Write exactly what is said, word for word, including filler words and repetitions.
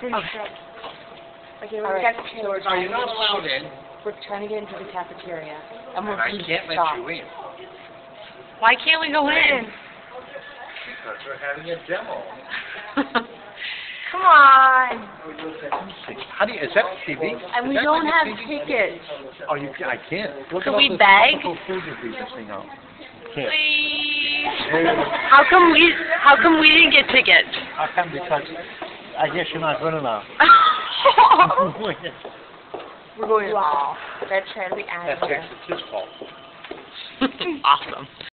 Okay. Okay, All we're right. gonna So we're So you're trying, not allowed in, we're trying to get into the cafeteria. And we're and I being can't let stopped. you in. Why can't we go in? Because we're having a demo. Come on. How do you, is that T V? And we Is that don't like a have T V? tickets. Oh, you, I can't. Look Could at all we this beg? wonderful food that we just thing out. Can't. Please. How come we? How come we didn't get tickets? How come? Because I guess you're not good enough. We're going wow. That's trying to be out That's of here. it's his fault. Awesome.